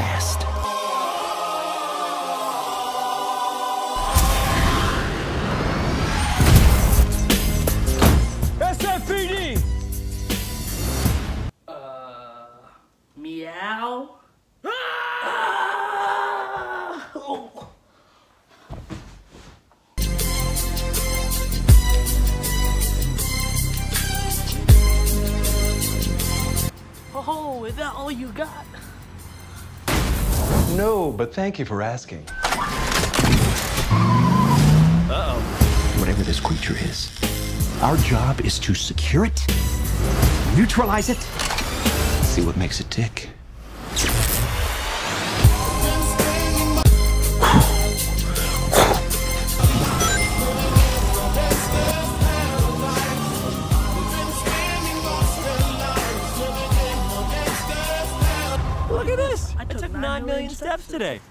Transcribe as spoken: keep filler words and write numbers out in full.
nest. S F P D! Uh, meow? Ah! Oh. Oh, is that all you got? No, but thank you for asking. Uh-oh. Whatever this creature is, our job is to secure it, neutralize it, see what makes it tick. Look at this! I I took took nine nine million million steps today.